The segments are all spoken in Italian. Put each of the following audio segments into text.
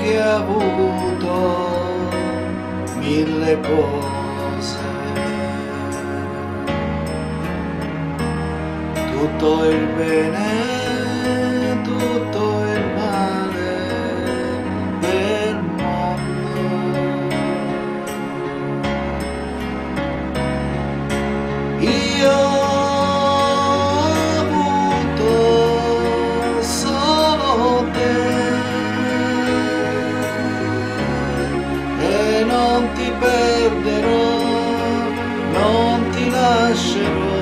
che ha avuto mille cose, tutto il bene, tutto il male del mondo. Io ho avuto solo te e non ti perderò, non ti lascerò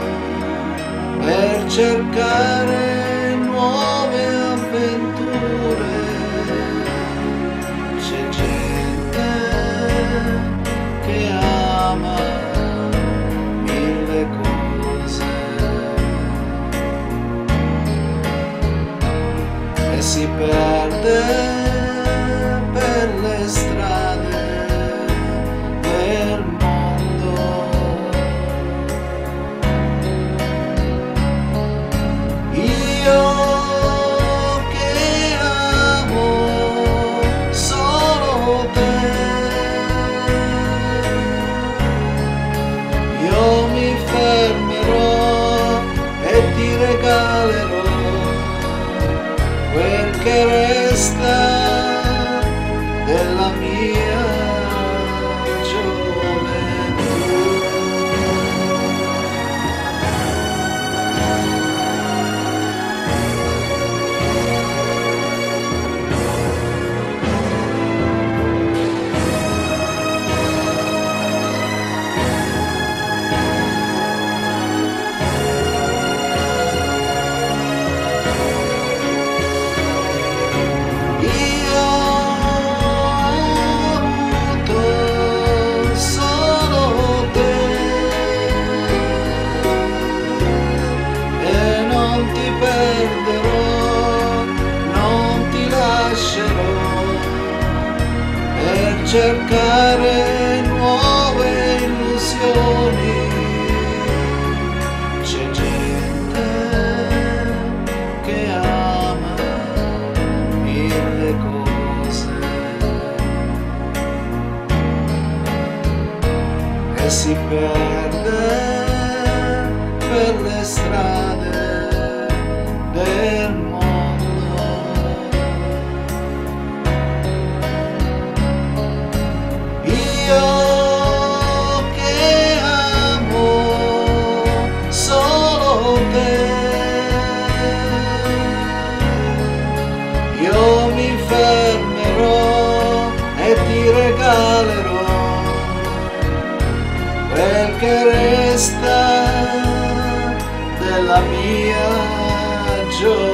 per cercare nuove avventure. C'è gente che ama mille cose e si perde per le strade del mondo. Io che amo solo te, io mi fermerò e ti regalerò quel che resta della mia gioventù. Cercare nuove illusioni. C'è gente che ama mille cose e si perde per le strade del mondo. Io che amo solo te, io mi fermerò e ti regalerò quel che resta della mia gioventù.